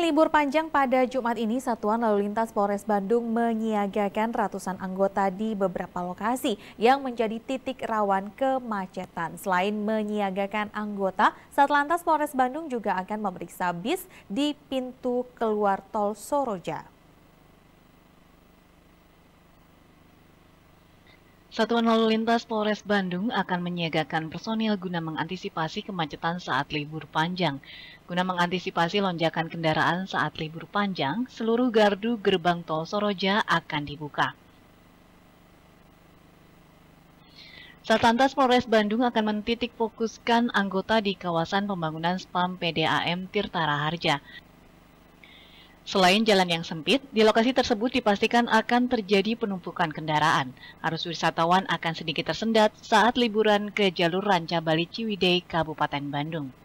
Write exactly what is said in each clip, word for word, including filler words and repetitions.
libur panjang pada Jumat ini, Satuan Lalu Lintas Polres Bandung menyiagakan ratusan anggota di beberapa lokasi yang menjadi titik rawan kemacetan. Selain menyiagakan anggota, Satlantas Polres Bandung juga akan memeriksa bis di pintu keluar tol Soroja. Satuan Lalu Lintas Polres Bandung akan menyiagakan personil guna mengantisipasi kemacetan saat libur panjang. Guna mengantisipasi lonjakan kendaraan saat libur panjang, seluruh gardu gerbang tol Soroja akan dibuka. Satlantas Polres Bandung akan mentitik fokuskan anggota di kawasan pembangunan Spam P D A M Tirta Raharja. Selain jalan yang sempit, di lokasi tersebut dipastikan akan terjadi penumpukan kendaraan. Arus wisatawan akan sedikit tersendat saat liburan ke jalur Ranca Bali Ciwidey, Kabupaten Bandung.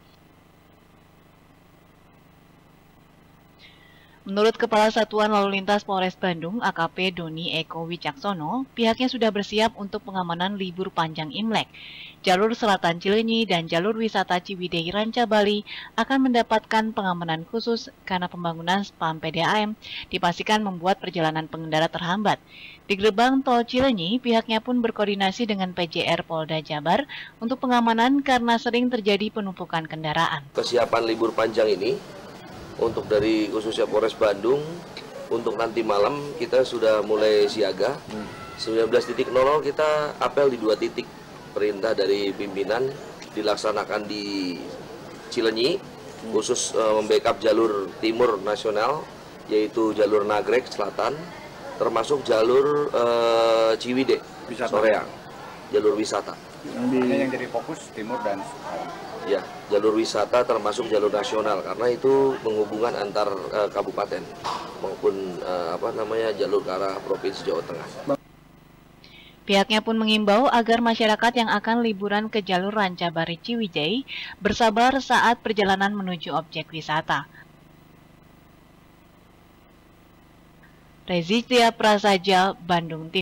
Menurut Kepala Satuan Lalu Lintas Polres Bandung, A K P Doni Eko Wicaksono, pihaknya sudah bersiap untuk pengamanan libur panjang Imlek. Jalur Selatan Cileunyi dan jalur wisata Ciwidey Ranca Bali akan mendapatkan pengamanan khusus karena pembangunan Spam P D A M dipastikan membuat perjalanan pengendara terhambat. Di gerbang tol Cileunyi, pihaknya pun berkoordinasi dengan P J R Polda Jabar untuk pengamanan karena sering terjadi penumpukan kendaraan. Kesiapan libur panjang ini untuk dari khususnya Polres Bandung, untuk nanti malam kita sudah mulai siaga. sembilan belas titik nol kita apel di dua titik. Perintah dari pimpinan dilaksanakan di Cileunyi, khusus uh, membackup jalur timur nasional, yaitu jalur Nagrek Selatan, termasuk jalur uh, Ciwidey, Soreang, jalur wisata. Yang, di... yang jadi fokus timur dan ya, jalur wisata termasuk jalur nasional karena itu menghubungkan antar uh, kabupaten maupun uh, apa namanya jalur ke arah provinsi Jawa Tengah. Pihaknya pun mengimbau agar masyarakat yang akan liburan ke jalur Ranca Bali Ciwidey bersabar saat perjalanan menuju objek wisata. Rezi Tia Prasaja, Bandung.